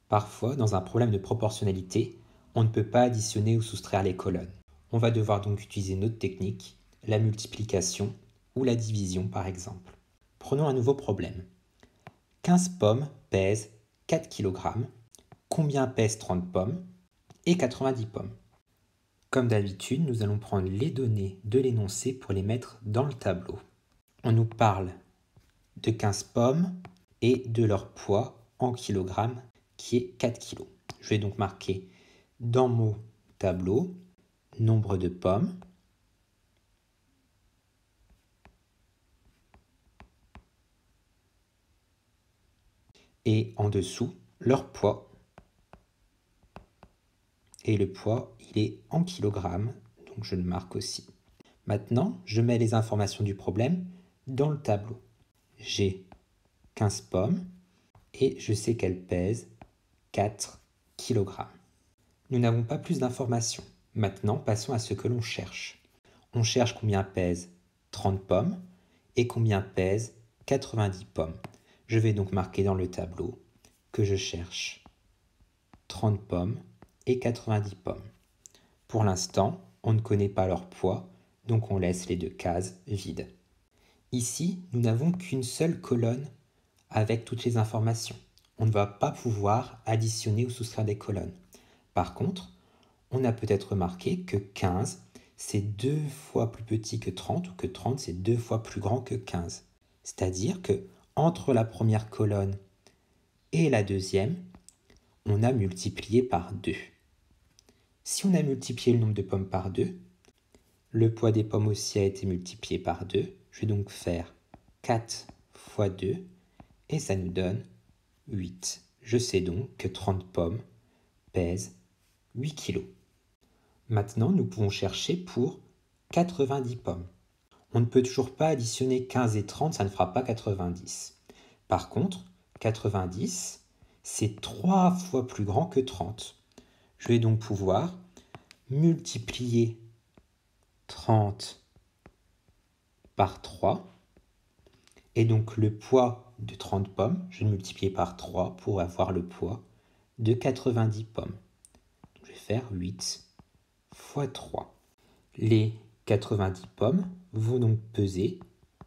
Parfois, dans un problème de proportionnalité, on ne peut pas additionner ou soustraire les colonnes. On va devoir donc utiliser notre technique, la multiplication ou la division par exemple. Prenons un nouveau problème. 15 pommes pèsent 4 kg. Combien pèsent 30 pommes et 90 pommes? Comme d'habitude, nous allons prendre les données de l'énoncé pour les mettre dans le tableau. On nous parle de 15 pommes et de leur poids en kilogrammes qui est 4 kg. Je vais donc marquer dans mon tableau nombre de pommes et en dessous leur poids. Et le poids, il est en kilogrammes, donc je le marque aussi. Maintenant, je mets les informations du problème dans le tableau. J'ai 15 pommes et je sais qu'elles pèsent 4 kg. Nous n'avons pas plus d'informations. Maintenant, passons à ce que l'on cherche. On cherche combien pèsent 30 pommes et combien pèsent 90 pommes. Je vais donc marquer dans le tableau que je cherche 30 pommes et 90 pommes. Pour l'instant, on ne connaît pas leur poids, donc on laisse les deux cases vides. Ici, nous n'avons qu'une seule colonne avec toutes les informations. On ne va pas pouvoir additionner ou soustraire des colonnes. Par contre, on a peut-être remarqué que 15, c'est 2 fois plus petit que 30, ou que 30, c'est 2 fois plus grand que 15. C'est-à-dire que entre la première colonne et la deuxième, on a multiplié par 2. Si on a multiplié le nombre de pommes par 2, le poids des pommes aussi a été multiplié par 2. Je vais donc faire 4 fois 2 et ça nous donne 8. Je sais donc que 30 pommes pèsent 8 kg. Maintenant, nous pouvons chercher pour 90 pommes. On ne peut toujours pas additionner 15 et 30, ça ne fera pas 90. Par contre, 90, c'est 3 fois plus grand que 30. Je vais donc pouvoir multiplier 30 par 3. Et donc le poids de 30 pommes, je vais le multiplier par 3 pour avoir le poids de 90 pommes. Donc, je vais faire 8 fois 3. Les 90 pommes vont donc peser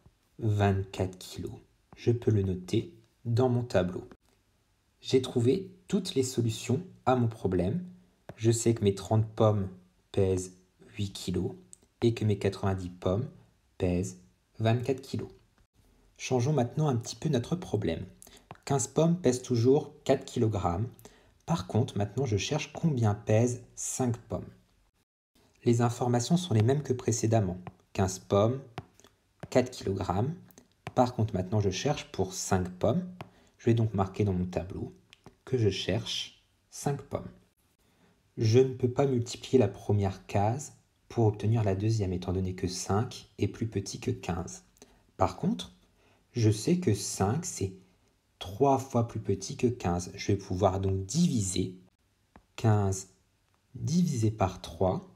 24 kg. Je peux le noter dans mon tableau. J'ai trouvé toutes les solutions à mon problème. Je sais que mes 30 pommes pèsent 8 kg et que mes 90 pommes pèsent 24 kg. Changeons maintenant un petit peu notre problème. 15 pommes pèsent toujours 4 kg. Par contre, maintenant je cherche combien pèsent 5 pommes. Les informations sont les mêmes que précédemment. 15 pommes, 4 kg. Par contre, maintenant je cherche pour 5 pommes. Je vais donc marquer dans mon tableau que je cherche 5 pommes. Je ne peux pas multiplier la première case pour obtenir la deuxième, étant donné que 5 est plus petit que 15. Par contre, je sais que 5, c'est 3 fois plus petit que 15. Je vais pouvoir donc diviser 15 divisé par 3.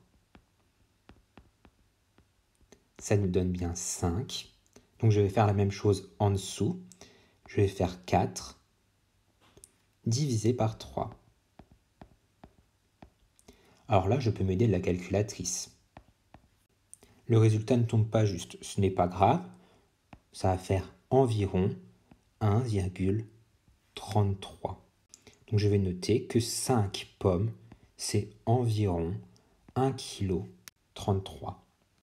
Ça nous donne bien 5. Donc je vais faire la même chose en dessous. Je vais faire 4 divisé par 3. Alors là, je peux m'aider de la calculatrice. Le résultat ne tombe pas juste. Ce n'est pas grave. Ça va faire environ 1,33. Donc je vais noter que 5 pommes, c'est environ 1,33 kg.